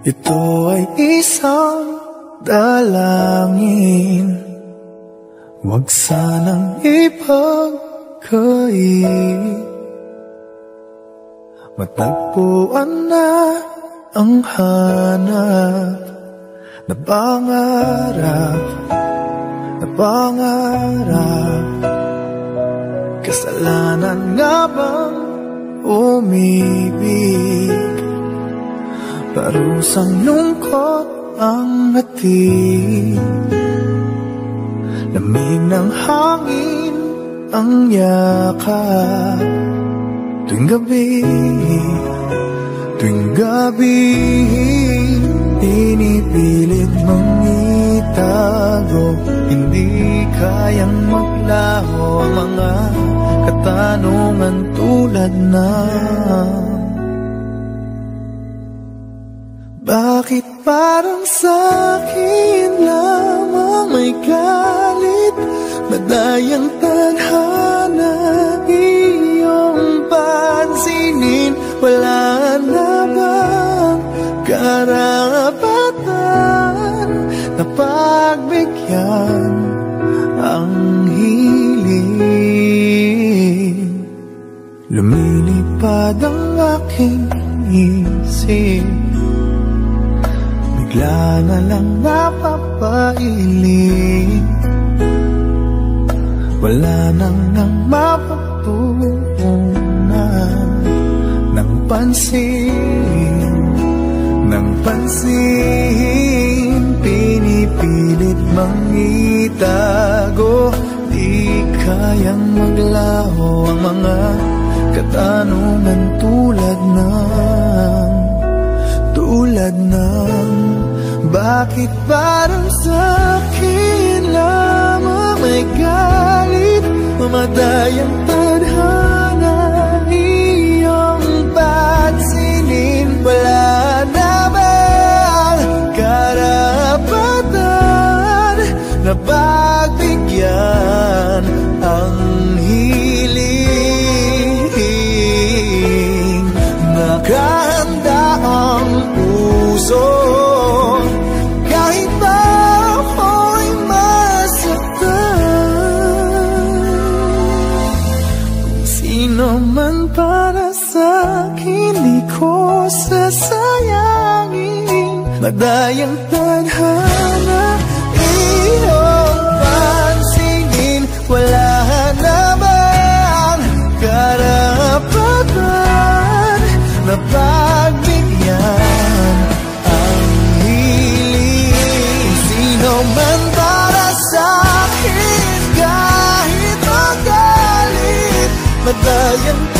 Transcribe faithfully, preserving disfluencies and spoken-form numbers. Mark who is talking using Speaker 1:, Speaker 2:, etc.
Speaker 1: Ito ay isang dalangin, huwag sanang ipagkait. Matagpuan na ang hanap na pangarap, na pangarap. Kasalanan nga bang umibig? Parusang lungkot ang hatid, lamig ng hangin ang yakap. Tuwing gabi, tuwing gabi, pinipilit mong itago. Hindi kayang maglaho ang mga katanungan tulad ng bakit parang sa'kin lamang may galit, madayang tadhana iyong pansinin. Wala na bang karapatan na pagbigyan ang hiling? Lumilipad ang aking isip, bigla na lang napapailing. Wala nang nang mapagtuunan ng pansin, ng pansin. Pinipilit mang itago, di kayang maglaho ang mga katanungan tulad ng tulad ng bakit parang sa'kin lamang may galit, mamadayang tadhana iyong pansinin. Wala na bang karapatan na pagbigyan ang hiling? Nakahanda ang puso kahit na ako'y masaktan. Kung sino man para sa'kin di ko sasayangin, madayang tadhana iyong pansinin. Wala na bang karapatan na pagbigyan ang hiling? Sino man para sa'kin kahit magalit, madayang